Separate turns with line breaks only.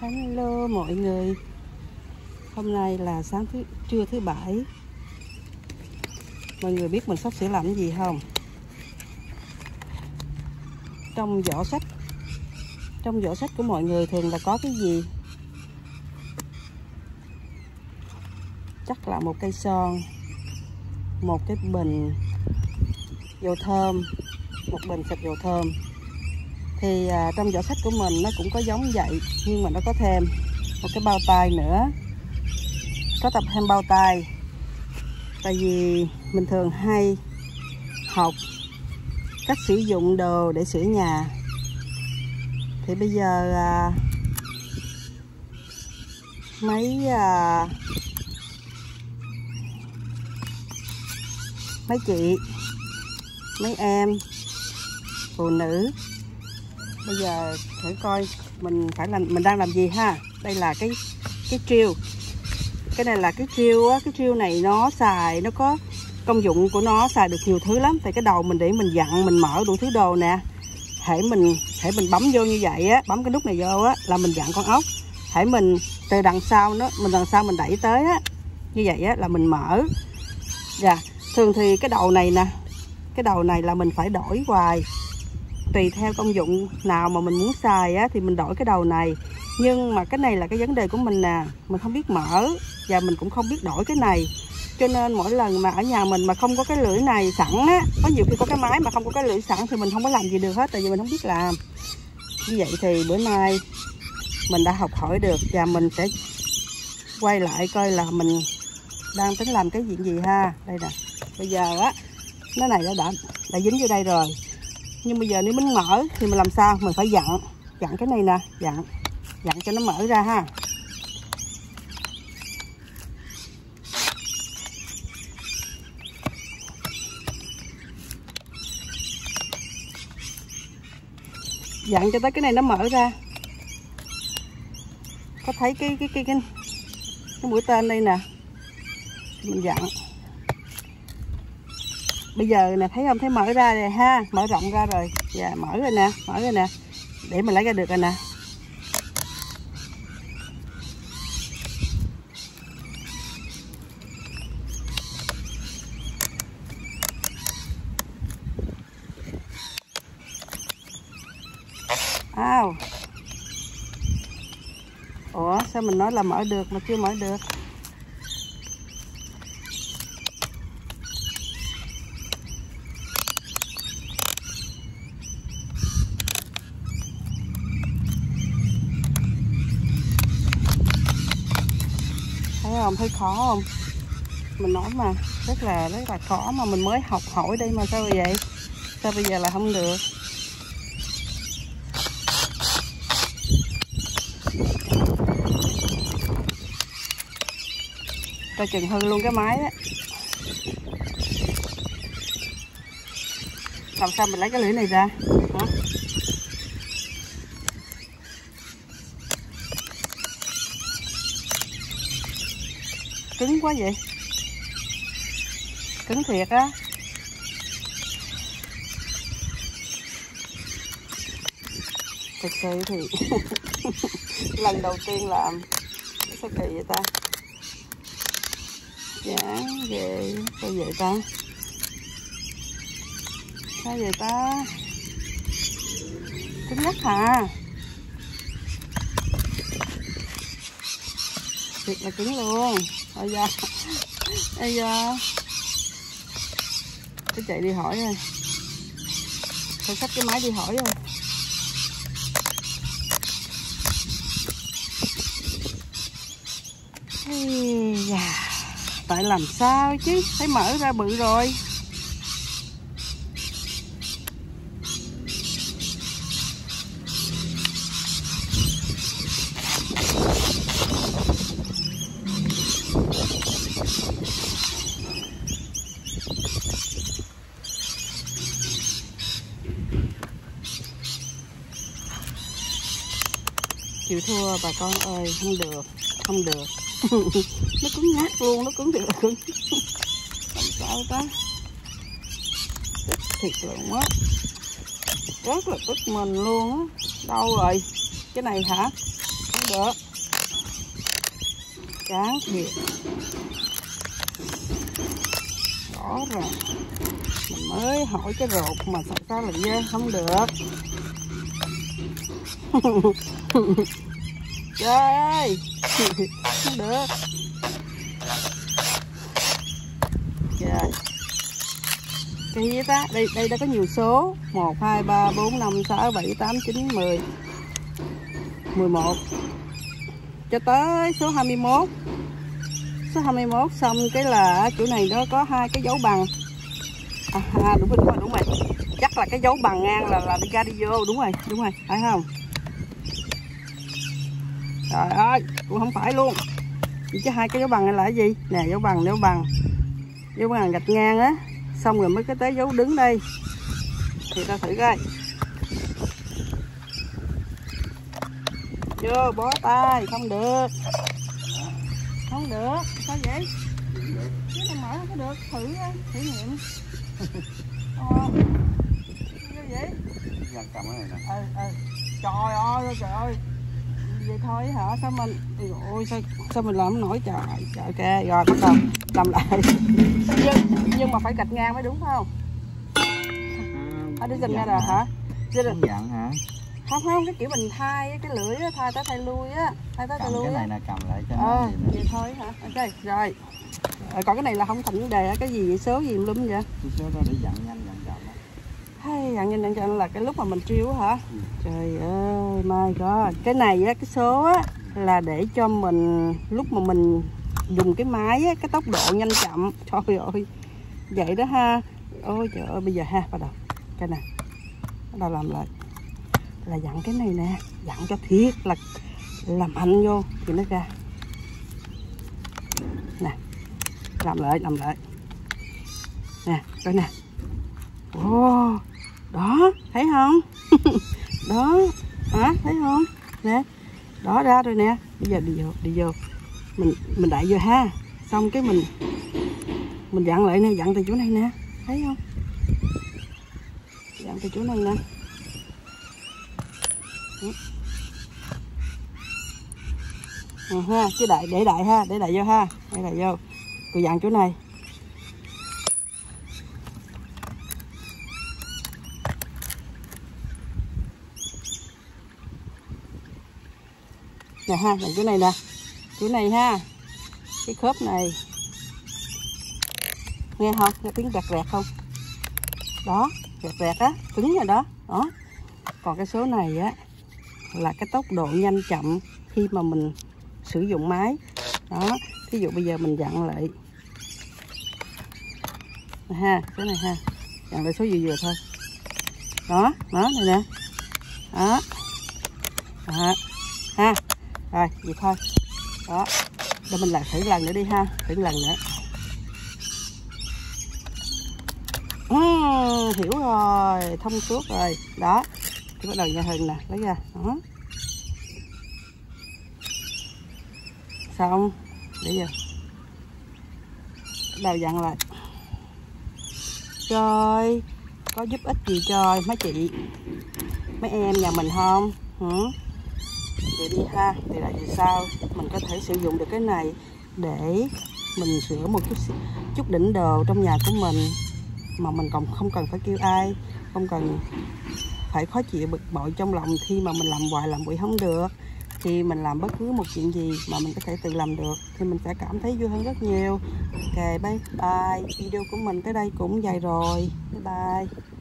Hello mọi người. Hôm nay là trưa thứ Bảy. Mọi người biết mình sắp sửa làm cái gì không? Trong giỏ sách của mọi người thường là có cái gì? Chắc là một cây son, một cái bình dầu thơm, một bình xịt dầu thơm. Thì trong giỏ sách của mình nó cũng có giống vậy, nhưng mà nó có thêm một cái bao tay nữa. Có tập thêm bao tay. Tại vì mình thường hay học cách sử dụng đồ để sửa nhà. Thì bây giờ mấy chị, mấy em phụ nữ bây giờ thử coi mình đang làm gì ha. Đây là cái drill. Cái này là cái drill á. Cái drill này nó có công dụng của nó, xài được nhiều thứ lắm. Tại cái đầu mình để mình dặn, mình mở đủ thứ đồ nè. Hễ mình bấm vô như vậy á, bấm cái nút này vô á là mình dặn con ốc. Hễ mình từ đằng sau mình đẩy tới á, như vậy á là mình mở. Dạ, thường thì cái đầu này nè, cái đầu này là mình phải đổi hoài. Tùy theo công dụng nào mà mình muốn xài á thì mình đổi cái đầu này. Nhưng mà cái này là cái vấn đề của mình nè, mình không biết mở và mình cũng không biết đổi cái này. Cho nên mỗi lần mà ở nhà mình mà không có cái lưỡi này sẵn á, có nhiều khi có cái máy mà không có cái lưỡi sẵn thì mình không có làm gì được hết, tại vì mình không biết làm. Như vậy thì bữa nay mình đã học hỏi được và mình sẽ quay lại coi là mình đang tính làm cái chuyện gì ha. Đây nè, bây giờ á, nó này nó đã dính vô đây rồi. Nhưng bây giờ nếu mình mở thì mình làm sao? Mình phải dặn cái này nè, dặn cho nó mở ra ha. Dặn cho tới cái này nó mở ra. Có thấy cái mũi tên đây nè. Mình dặn. Bây giờ nè, thấy không? Thấy mở ra rồi ha, mở rộng ra rồi. Dạ, mở rồi nè. Để mình lấy ra được rồi nè. Ủa, sao mình nói là mở được mà chưa mở được? Thấy không? Thấy khó không? Mình nói mà rất là khó mà mình mới học hỏi đây mà sao vậy? Sao bây giờ là không được? Coi chừng hư luôn cái máy á. Làm sao mình lấy cái lưỡi này ra hả? Cứng quá vậy. Cứng thiệt á. Thực sự thì lần đầu tiên làm. Sao kỳ vậy ta? Chán ghê. Sao vậy ta? Cứng nhắc hả? Thiệt là cứng luôn. Ây da. Cái chạy đi hỏi rồi. Phải xách cái máy đi hỏi rồi. Ây da. Tại làm sao chứ, thấy mở ra bự rồi. Chịu thua bà con ơi, không được. Nó cứng nhắc luôn, nó cứng thiệt là cứng. Làm sao ta? Tức thiệt luôn á. Rất là tức mình luôn á. Đâu rồi? Cái này hả? được. Chán thiệt. Rõ ràng mình mới hỏi cái rột mà sao lại không được. Trời ơi. Không được. Trời. Cái gì ta? Đây đã có nhiều số. 1 2 3 4 5 6 7 8 9 10 11 cho tới số 21. Số 21 xong cái là chỗ này nó có 2 cái dấu bằng. Đúng rồi. Chắc là cái dấu bằng ngang là đi ra đi vô, đúng rồi, phải không? Trời ơi, cũng không phải luôn. Chỉ chứ 2 cái dấu bằng này là cái gì? Nè, dấu bằng gạch ngang á, xong rồi mới cái tới dấu đứng đây. Thì ta thử coi. Vô bó tay, không được. Không được, sao vậy? Chứ này mở không có được, thử nghiệm. Sao vậy?
Cầm cái này nè.
Trời ơi. Vậy thôi hả? Sao mình ôi sao mình làm không nổi, trời kìa. Rồi bắt đầu làm lại. Nhưng mà phải gạch ngang mới đúng không? Đi dừng ra rồi hả?
Không dặn hả?
Không, cái kiểu mình thay cái lưỡi á, thay tới thay lui á,
cầm cái này nè, cầm lại cho nó
vậy thôi hả? Ok, rồi. Còn cái này là không thành vấn đề á, cái gì vậy, số gì lum vậy?
Cái số đó để dặn nhanh dặn chậm á.
Hay dặn nhanh chậm là cái lúc mà mình triêu hả? Trời ơi, my god. Cái này á, cái số á là để cho mình lúc mà mình dùng cái máy á, cái tốc độ nhanh chậm. Trời ơi. Vậy đó ha. Ôi trời ơi, bây giờ ha, bắt đầu. Cái này. Bắt đầu làm lại. Là dặn cái này nè, dặn cho thiệt là làm mạnh vô thì nó ra. Nè, làm lại nè, coi nè. Wow, đó, thấy không? Đó, thấy không? Nè, đó ra rồi nè. Bây giờ đi vô. Mình đậy vô ha. Xong cái mình dặn lại nè, dặn từ chỗ này nè, thấy không? Dặn từ chỗ này nè. Ha, chứ để đại ha, để đại vô ha, để đại vô. Tôi dặn chỗ này. Nè ha, dặn chỗ này nè, chỗ này ha, cái khớp này, nghe không? Nghe tiếng rẹt không? Đó, rẹt á, cứng rồi đó. Đó. Còn cái số này á là cái tốc độ nhanh chậm khi mà mình sử dụng máy. Đó, ví dụ bây giờ mình dặn lại ha, số này ha, dặn lại số vừa thôi. Đó, này nè. Đó. Ha. Rồi, vậy thôi. Đó. Để mình lại thử lần nữa đi ha, thử lần nữa. Hiểu rồi, thông suốt rồi. Đó. Thì bắt đầu nha Hừng nè, lấy ra. Đó. Xong, để giờ đầu dặn lại. Rồi, có giúp ích gì cho mấy chị, mấy em nhà mình không? Vậy đi ha, thì là vì sao mình có thể sử dụng được cái này để mình sửa một chút đỉnh đồ trong nhà của mình mà mình còn không cần phải kêu ai, không cần phải khó chịu bực bội trong lòng khi mà mình làm hoài làm bụi không được. Thì mình làm bất cứ một chuyện gì mà mình có thể tự làm được thì mình sẽ cảm thấy vui hơn rất nhiều. Ok, bye bye. Video của mình tới đây cũng dài rồi. Bye bye.